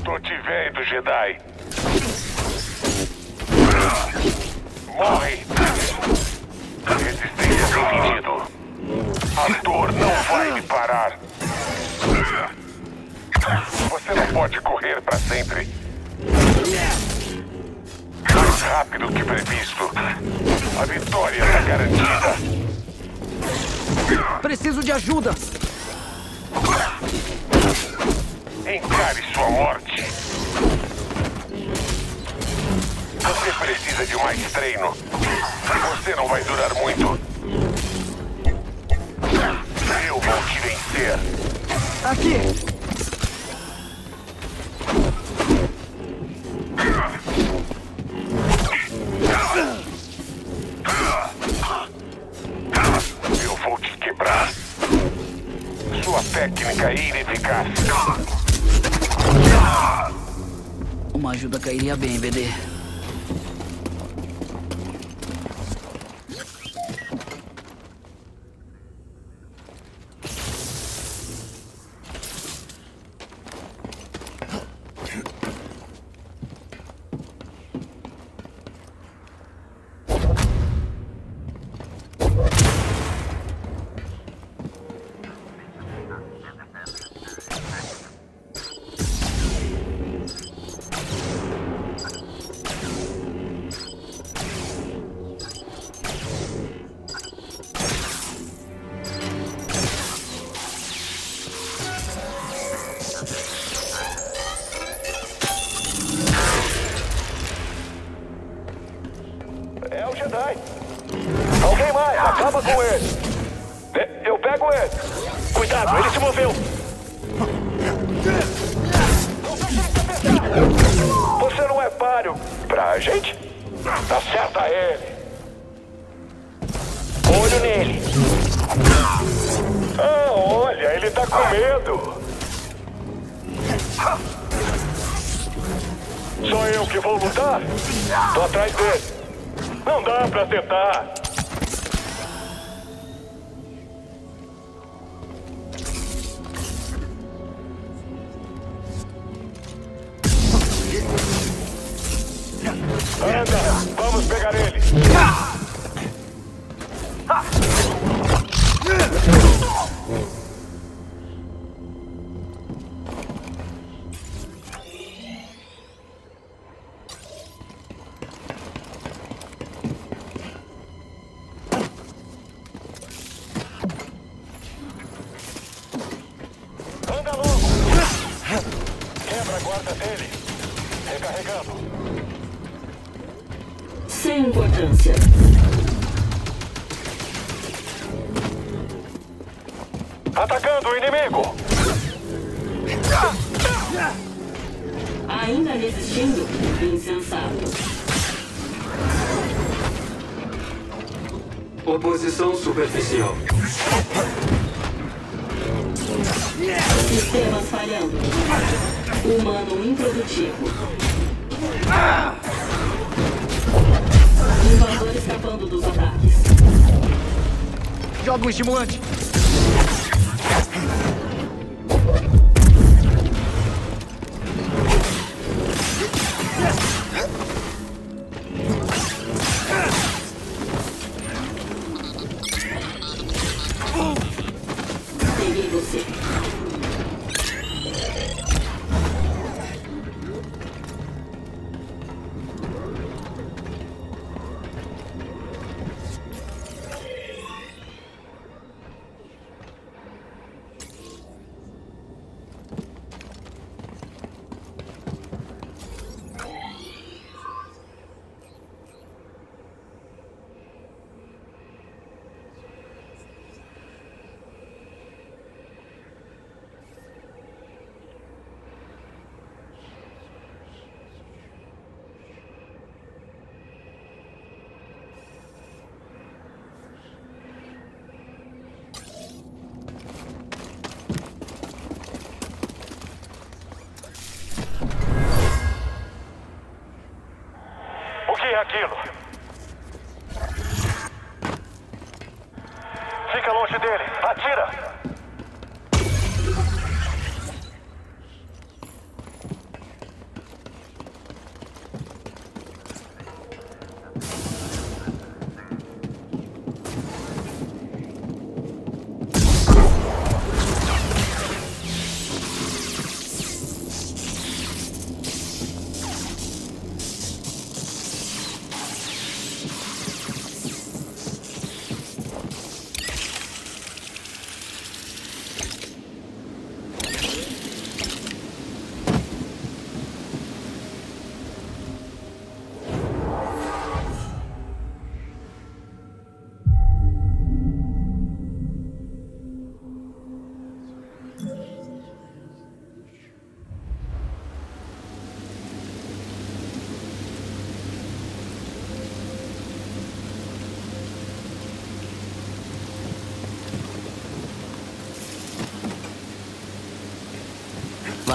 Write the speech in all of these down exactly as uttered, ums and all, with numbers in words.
Tô te vendo, Jedi. Morre! Resistência sem sentido. A dor não vai me parar. Você não pode correr pra sempre. Mais rápido que previsto. A vitória está garantida. Preciso de ajuda. Encare sua morte. Você precisa de mais treino. Você não vai durar muito. Eu vou te vencer. Aqui. Eu vou te quebrar. Sua técnica é ineficaz. Uma ajuda cairia bem, B D. É o Jedi. Alguém mais, acaba com ele. Eu pego ele. Cuidado, ele se moveu. Você não é páreo pra gente? Acerta ele. Olho nele. Ah, olha, ele tá com medo. Sou eu que vou lutar? Tô atrás dele. Não dá pra tentar. Anda, vamos pegar ele. Anda logo. Quebra a guarda dele. Recarregando. Sem importância. Atacando o inimigo! Ainda resistindo? Insensato. Oposição superficial. Sistemas falhando. Humano improdutivo. Invasor escapando dos ataques. Joga um estimulante. Peguei você. O que é aquilo? Fica longe dele. Atira!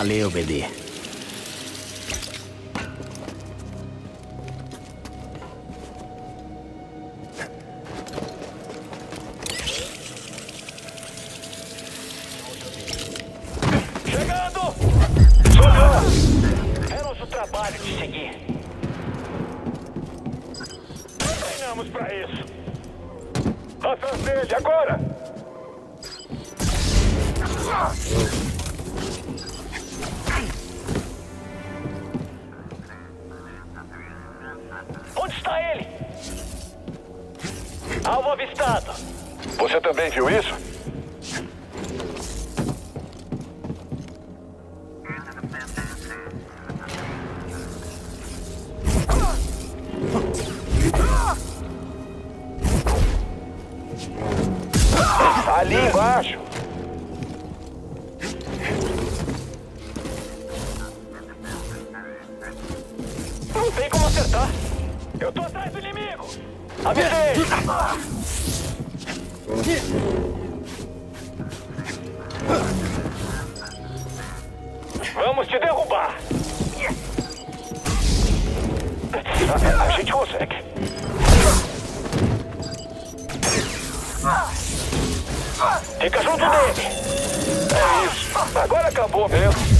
Valeu, B D. Chegando! Sobrou! É nosso trabalho de seguir. Treinamos pra isso. Atrás dele, agora! Onde está ele? Alvo avistado. Você também viu isso? Ali embaixo. Não tem como acertar. Eu tô atrás do inimigo. Avisei. Vamos te derrubar. A, a gente consegue. Fica junto dele. É isso. Agora acabou mesmo.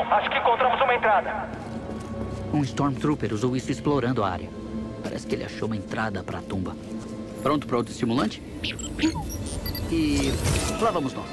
Acho que encontramos uma entrada. Um Stormtrooper usou isso explorando a área. Parece que ele achou uma entrada para a tumba. Pronto para outro estimulante? E lá vamos nós.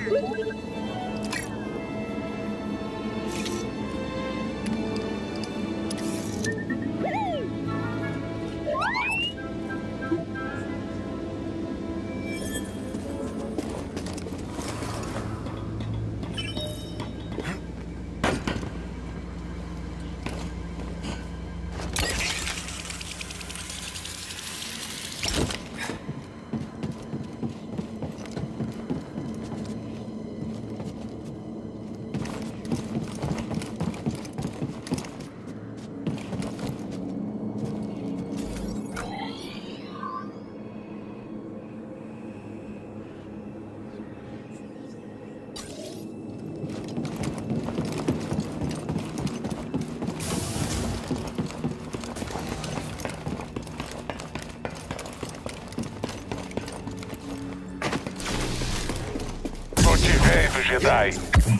Jedi.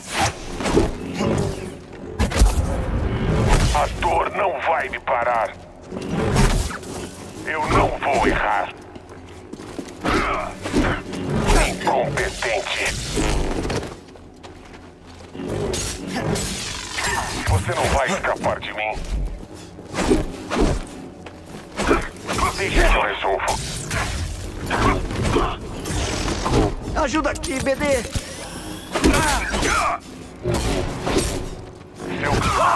A dor não vai me parar. Eu não vou errar. Incompetente. Você não vai escapar de mim. Deixa que eu resolvo. Ajuda aqui, B D! Seu...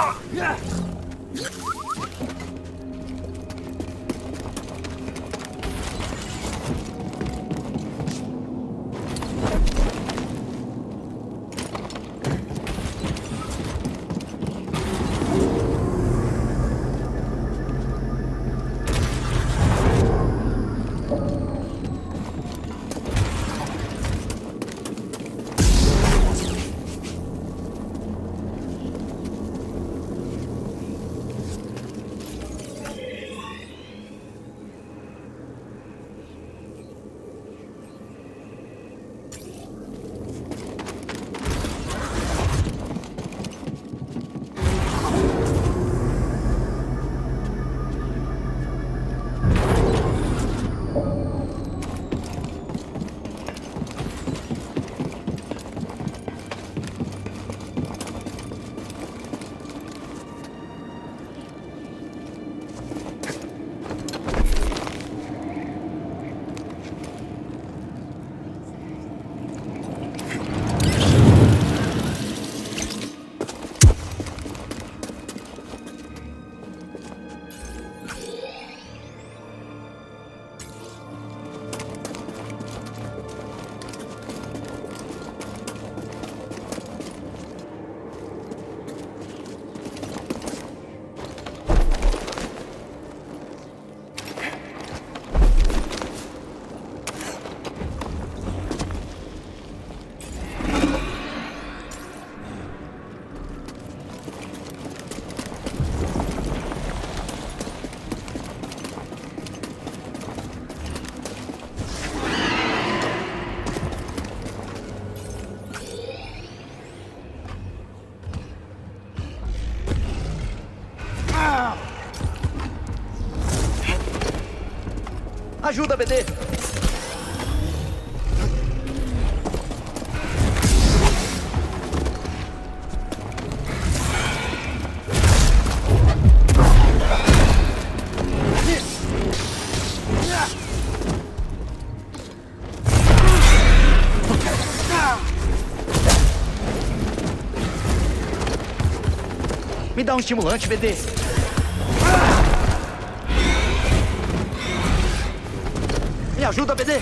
Ajuda, B D! Me dá um estimulante, B D! Me ajuda, B D!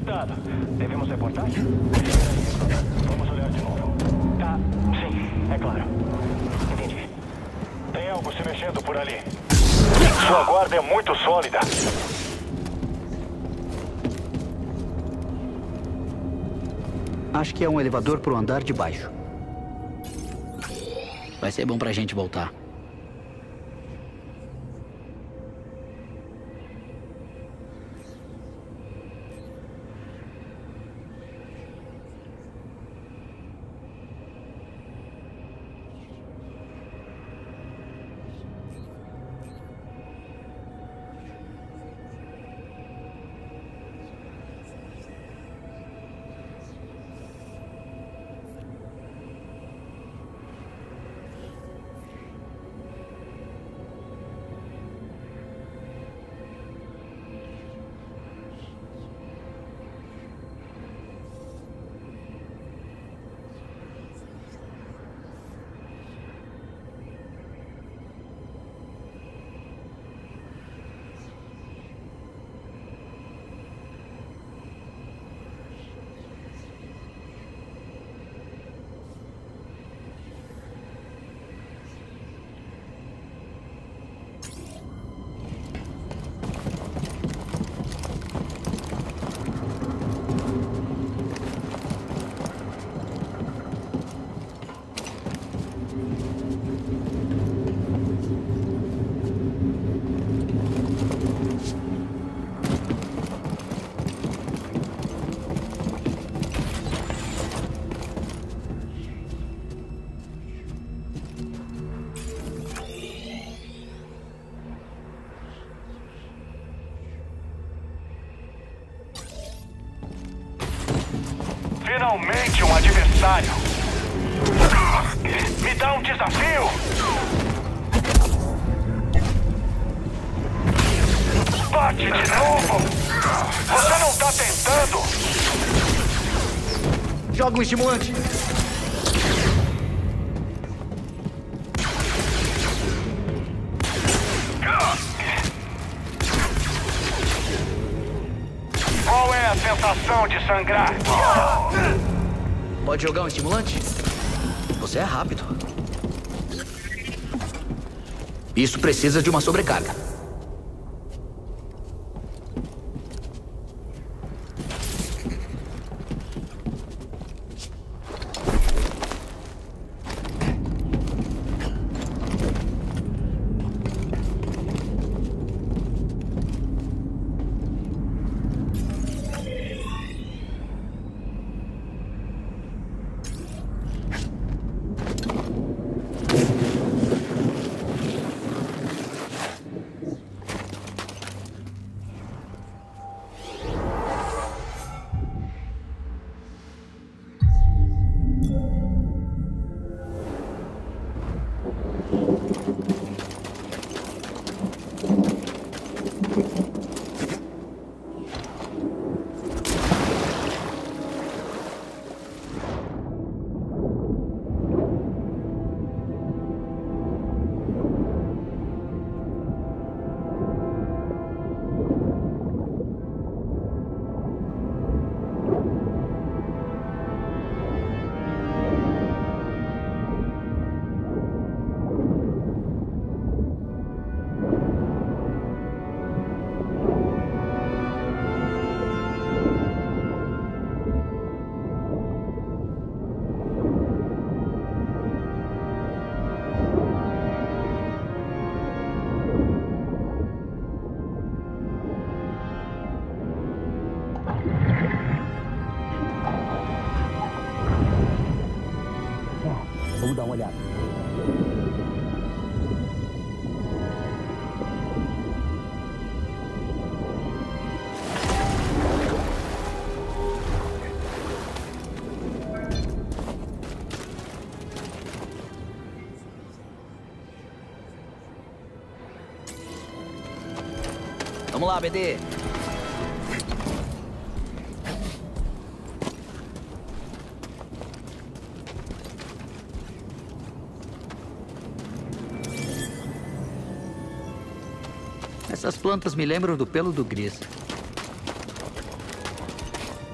Detectado. Devemos reportar? Vamos olhar de novo. Tá, sim, é claro. Entendi. Tem algo se mexendo por ali. Sua guarda é muito sólida. Acho que é um elevador pro andar de baixo. Vai ser bom pra gente voltar. Finalmente um adversário. Me dá um desafio. Bate de novo. Você não tá tentando. Joga um estimulante. Qual é a sensação de sangrar? Pode jogar um estimulante? Você é rápido. Isso precisa de uma sobrecarga. Vamos dar uma olhada. Vamos lá, B D. Essas plantas me lembram do pelo do Gris.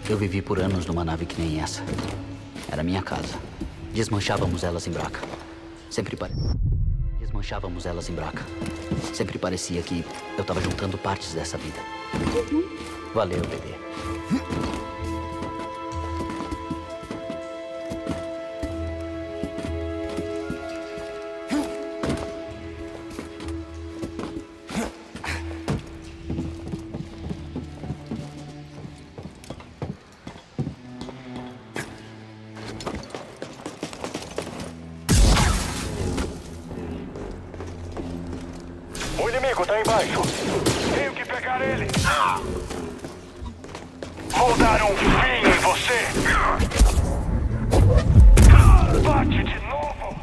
Eu vivi por anos numa nave que nem essa. Era minha casa. Desmanchávamos elas em Braca. Sempre pare... Desmanchávamos elas em Braca. Sempre parecia que eu tava juntando partes dessa vida. Valeu, bebê. O inimigo tá embaixo. Tenho que pegar ele. Vou dar um fim em você. Bate de novo.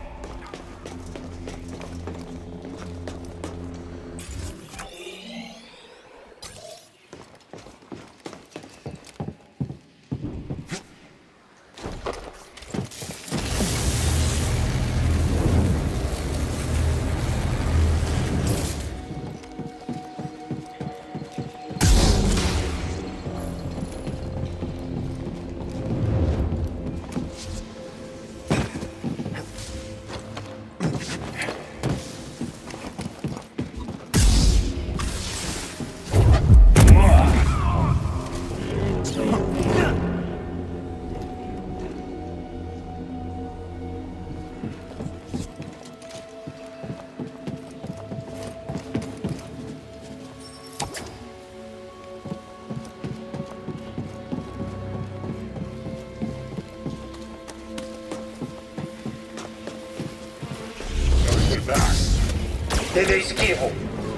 Ele é esquivo.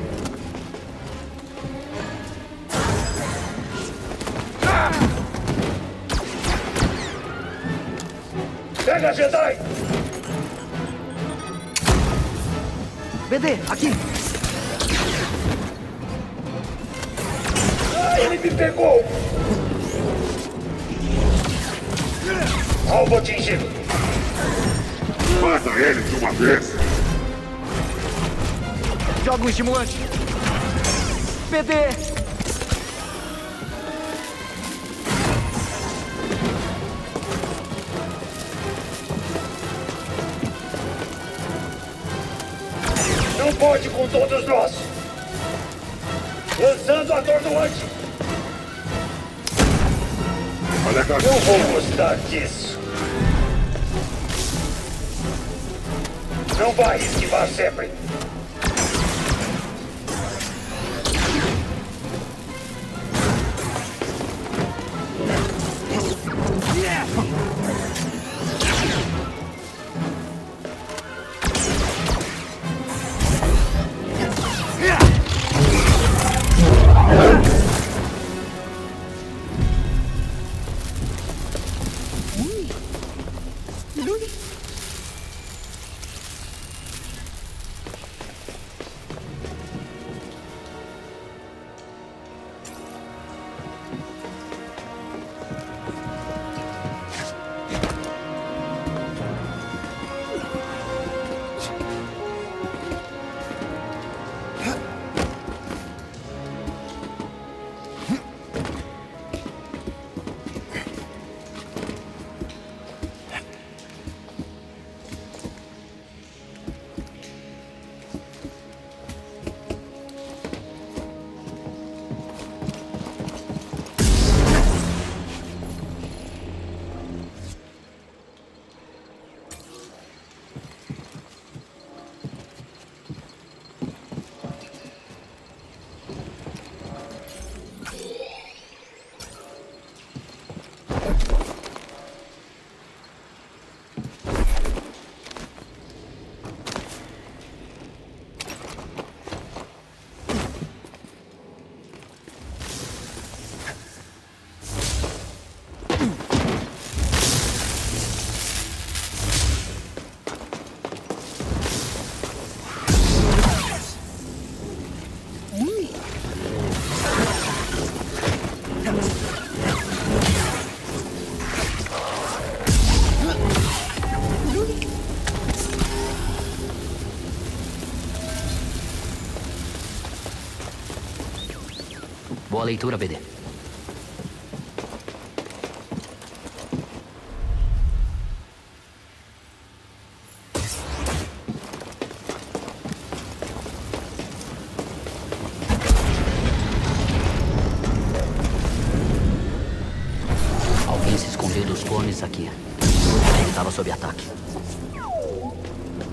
Pega, Jedi! B D, aqui! Ah, ele me pegou! Alvo atingido. Mata ele de uma vez! Joga um estimulante! B D! Não pode com todos nós! Lançando atordoante! Olha a Eu vou gostar disso! Não vai esquivar sempre! Boa leitura, B D.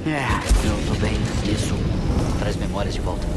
É, eu tô bem. Isso traz memórias de volta.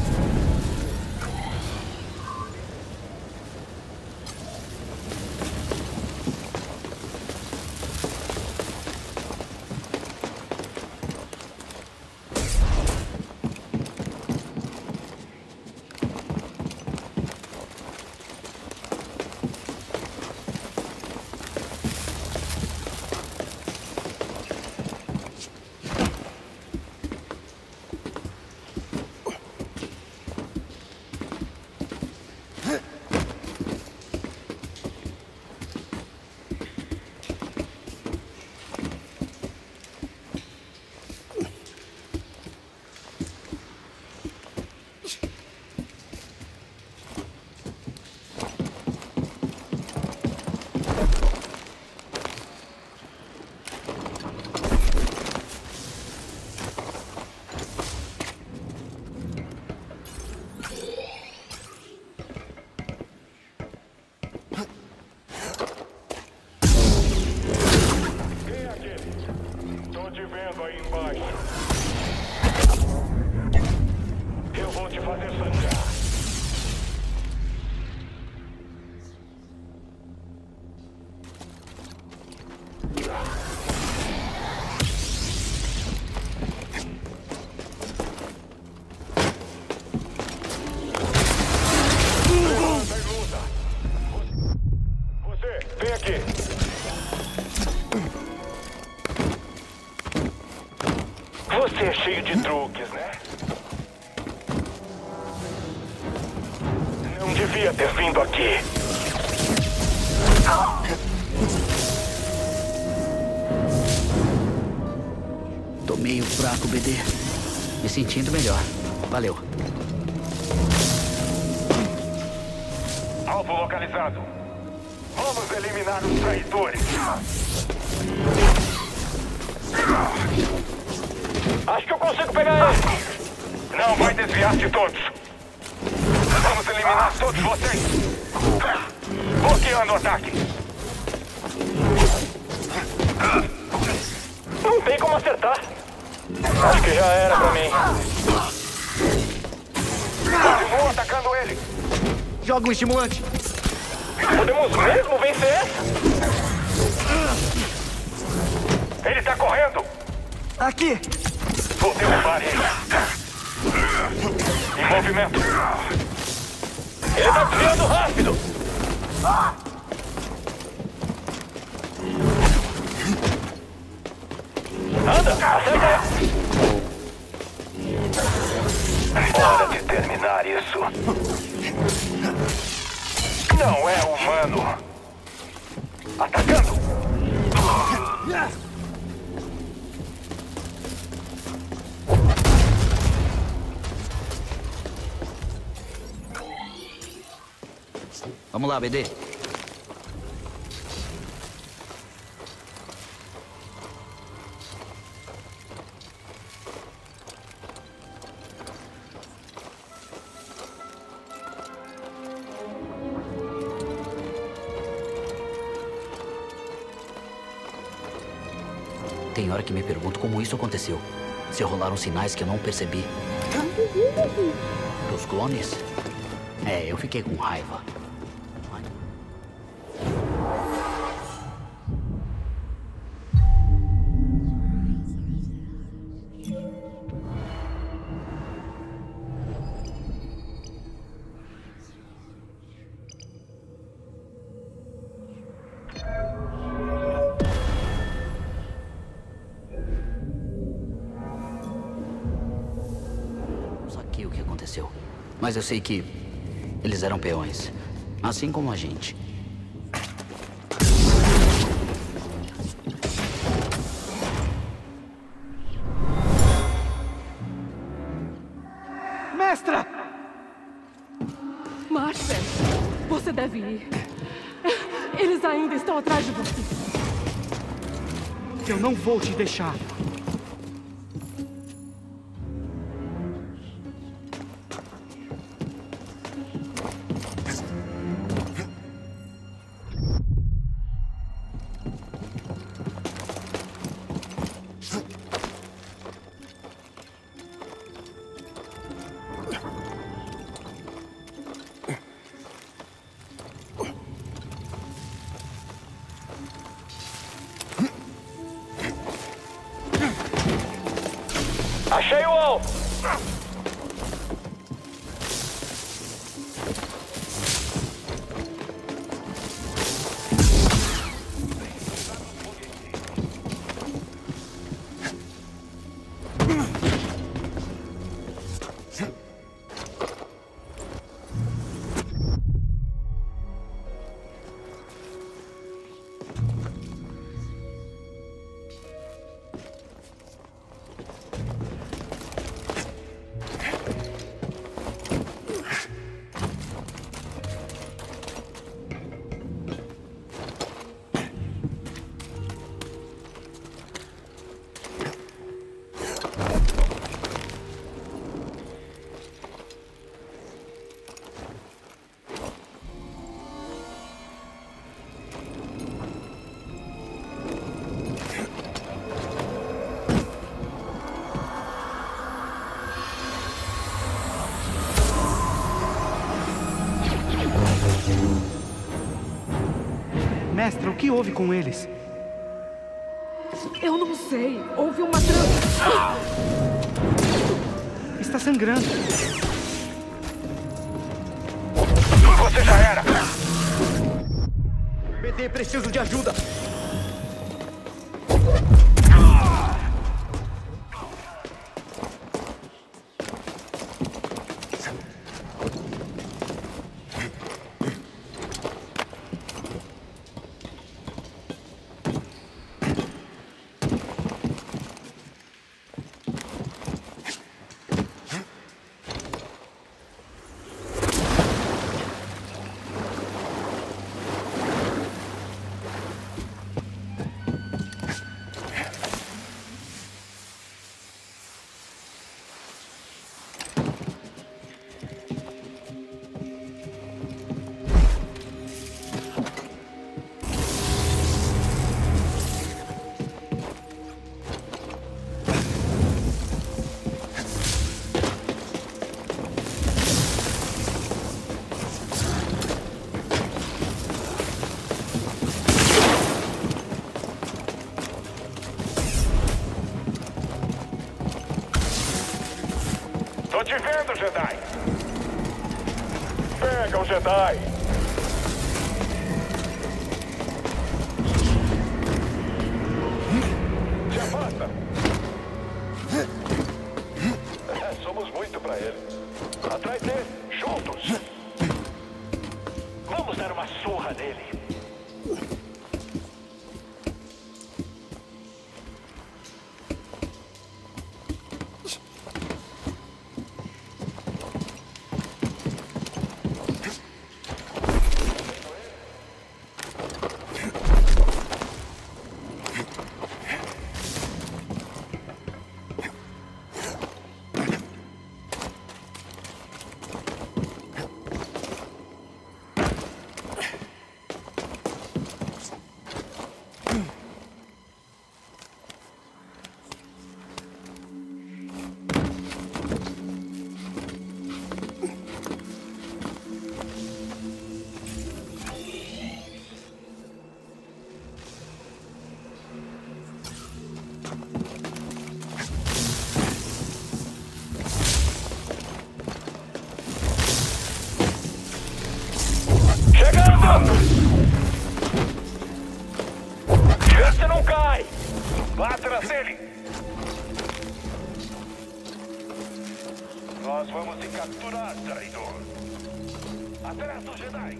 Você é cheio de truques, né? Não devia ter vindo aqui. Tô meio fraco, B D. Me sentindo melhor. Valeu. Alvo localizado. Vamos eliminar os traidores. Acho que eu consigo pegar ele. Não vai desviar de todos. Vamos eliminar todos vocês. Bloqueando o ataque. Não tem como acertar. Acho que já era pra mim. Continuo atacando ele. Joga um estimulante. Podemos mesmo vencer essa? Ele tá correndo. Aqui. Vou derrubar ele. Em movimento. Ele tá desviando rápido. Anda, acerta. Hora de terminar isso. Não é humano. Atacando. Vamos lá, B D. Tem hora que me pergunto como isso aconteceu. Se rolaram sinais que eu não percebi. Dos clones? É, eu fiquei com raiva. O que aconteceu? Mas eu sei que eles eram peões, assim como a gente. Mestra! Marcel, você deve ir. Eles ainda estão atrás de você. Eu não vou te deixar. Achei o alvo! Mestra, o que houve com eles? Eu não sei. Houve uma trama. Está sangrando. Você já era! B D, preciso de ajuda! Tô te vendo, Jedi! Pega o Jedi! Se afasta! É, somos muito pra ele. Atrás dele, juntos! Vamos dar uma surra nele! Você não cai! Vá atrás dele! Nós vamos te capturar, traidor! Atrás do Jedi!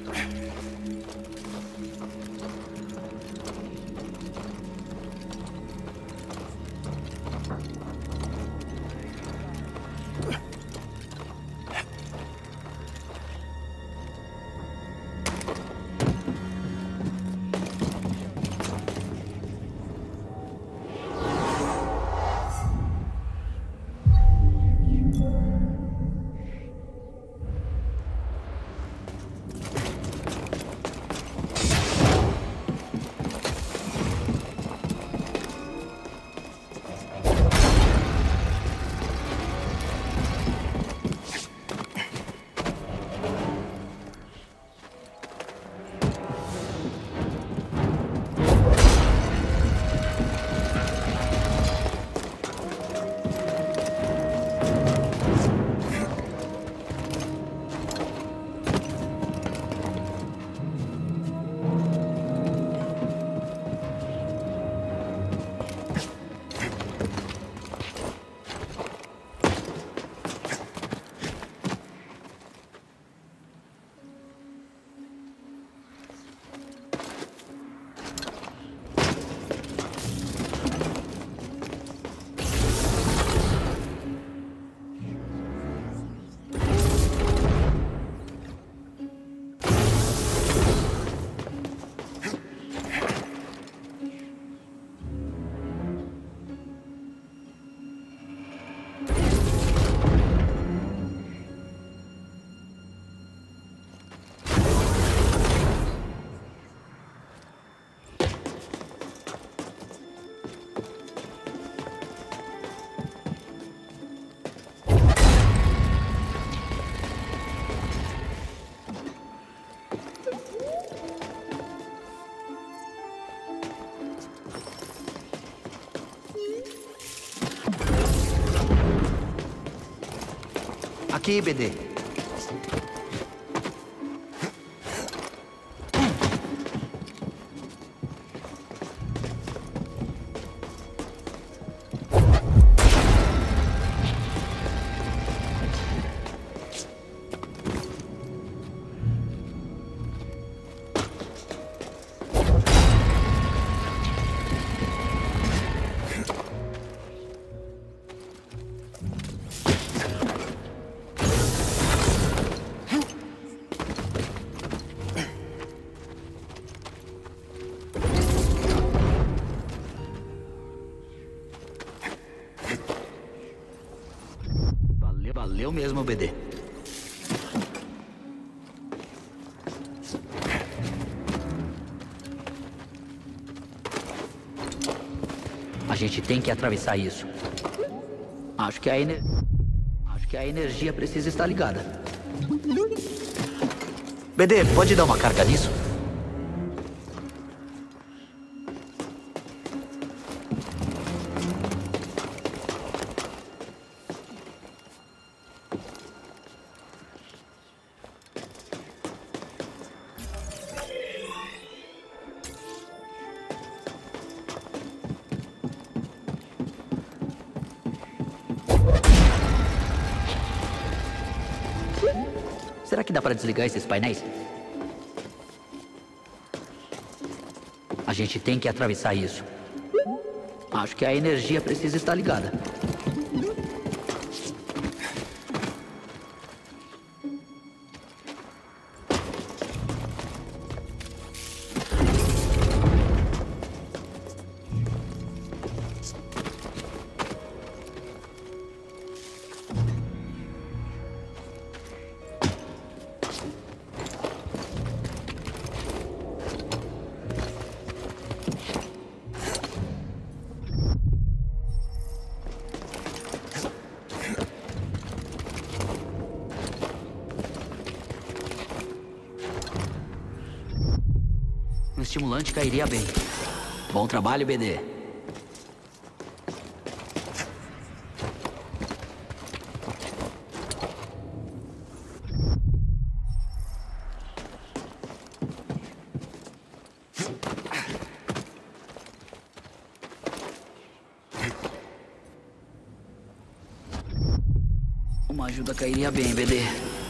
Aqui, B D. Valeu mesmo, B D. A gente tem que atravessar isso. Acho que a ener... Acho que a energia precisa estar ligada. B D, pode dar uma carga nisso? Será que dá para desligar esses painéis? A gente tem que atravessar isso. Acho que a energia precisa estar ligada. Um estimulante cairia bem. Bom trabalho, B D. Uma ajuda cairia bem, B D.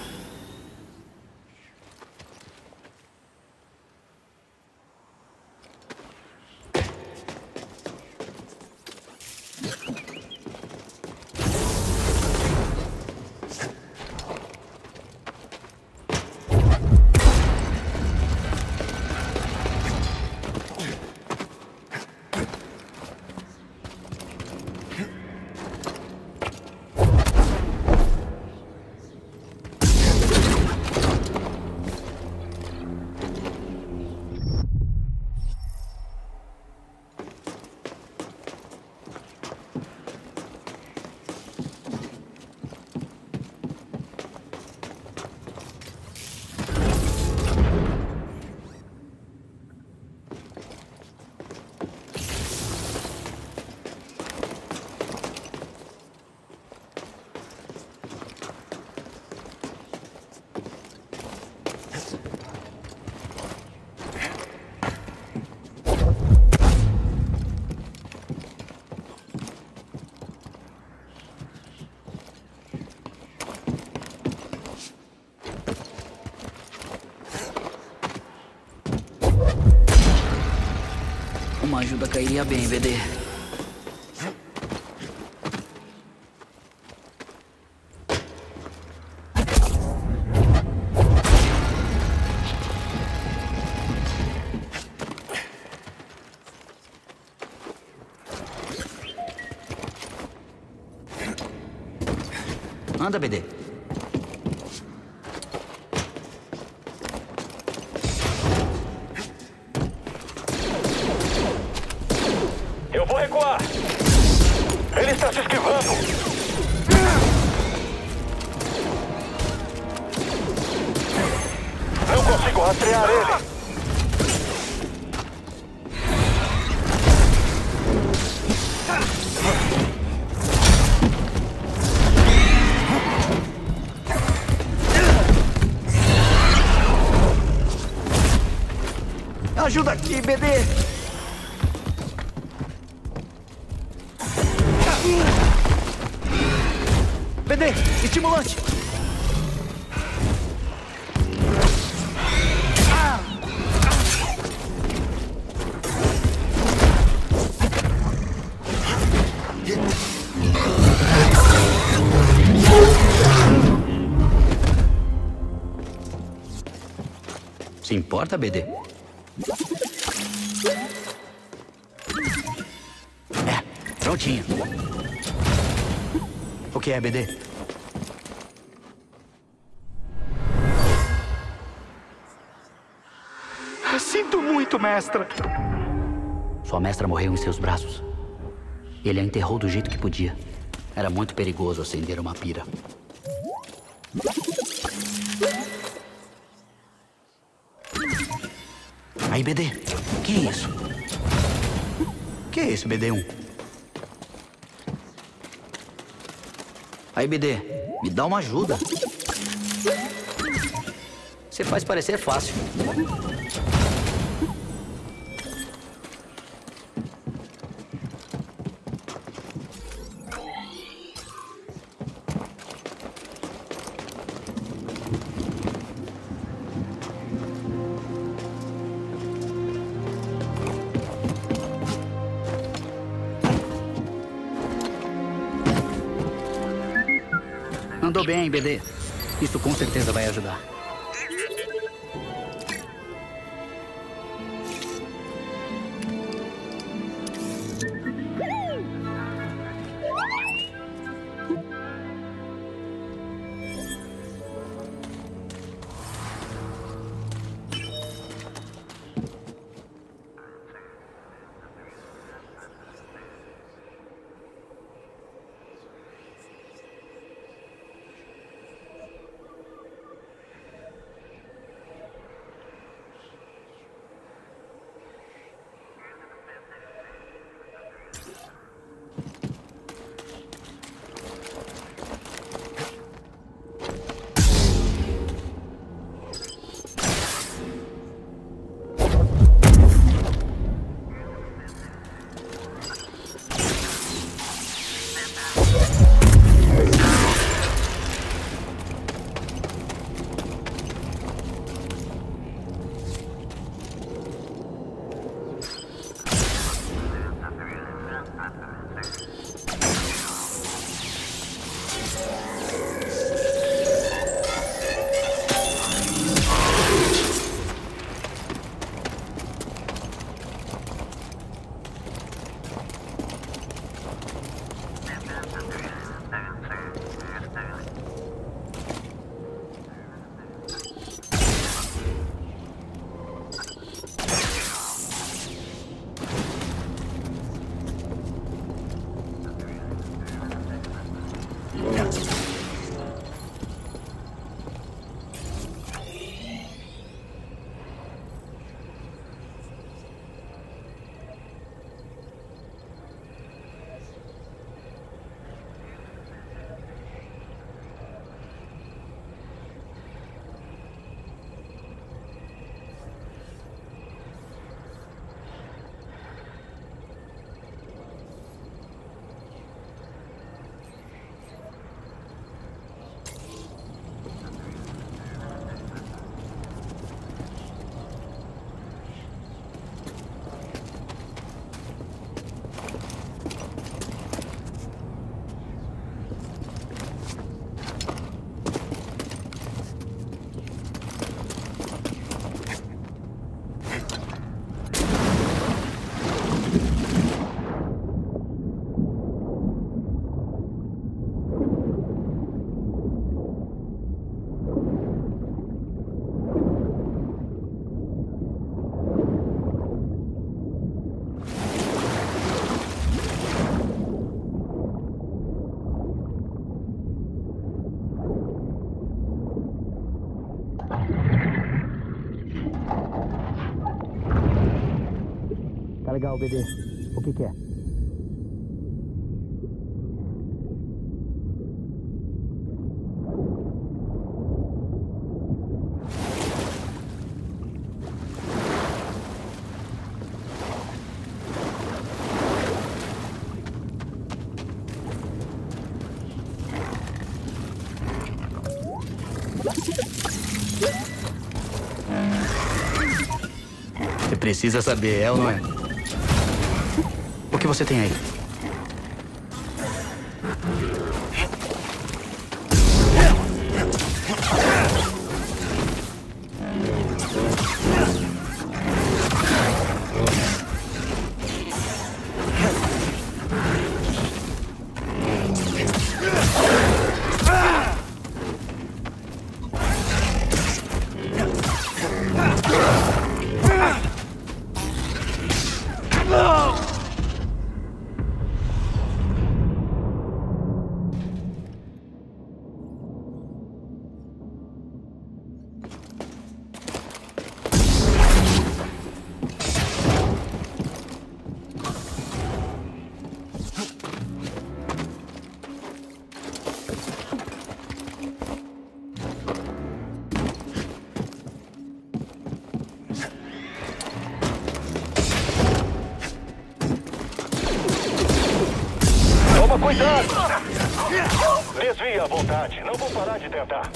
Uma ajuda cairia bem, B D. Anda, B D. Eu vou recuar. Ele está se esquivando. Não consigo rastrear ele. ajuda aqui, B D! B D, estimulante! Se importa, B D? É, prontinho. O que é, B D? Sinto muito, mestra. Sua mestra morreu em seus braços. Ele a enterrou do jeito que podia. Era muito perigoso acender uma pira. Aí, B D, que é isso? Que é isso, B D um? Aí, B D, me dá uma ajuda. Você faz parecer fácil. Andou bem, B D. Isso com certeza vai ajudar. Tá legal, B D. O que que é? precisa saber, é ou não é? O que você tem aí? Cuidado! Desvia à vontade. Não vou parar de tentar.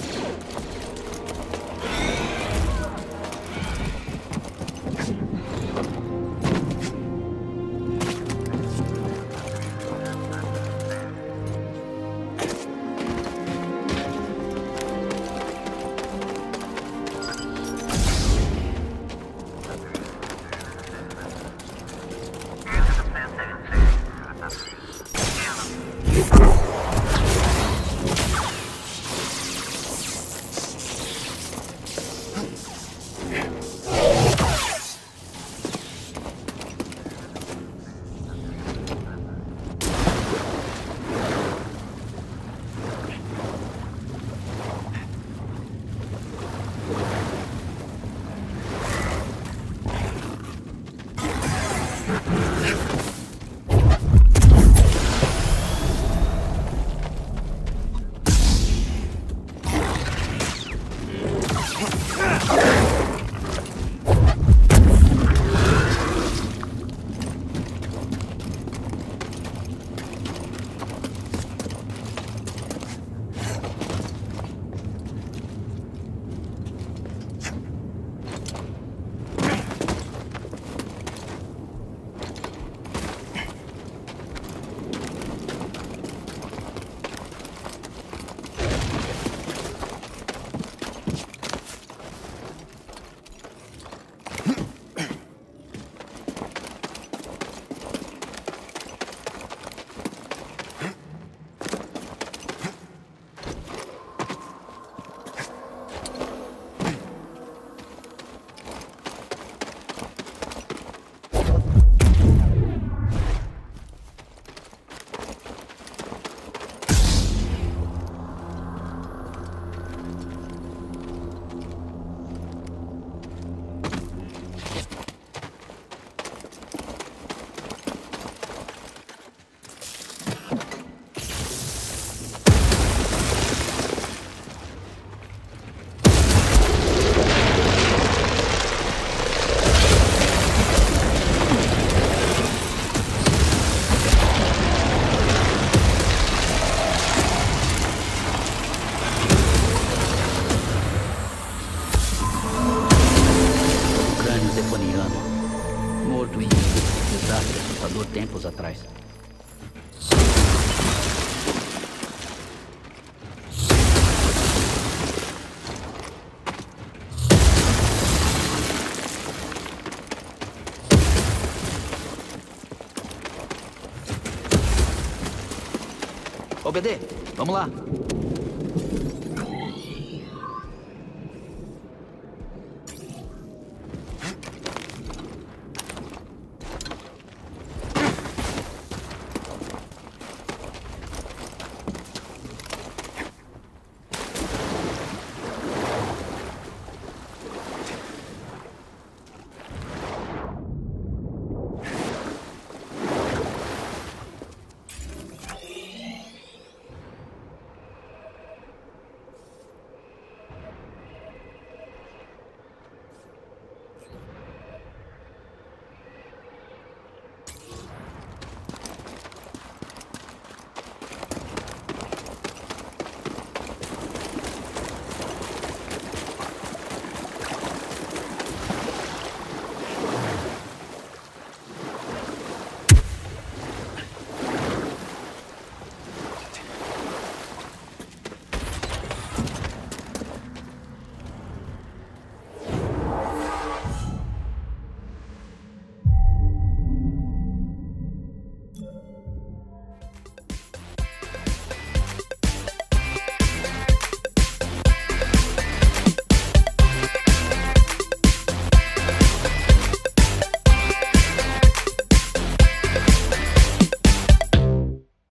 Morto em um desastre assustador tempos atrás. Ô, B D, vamos lá.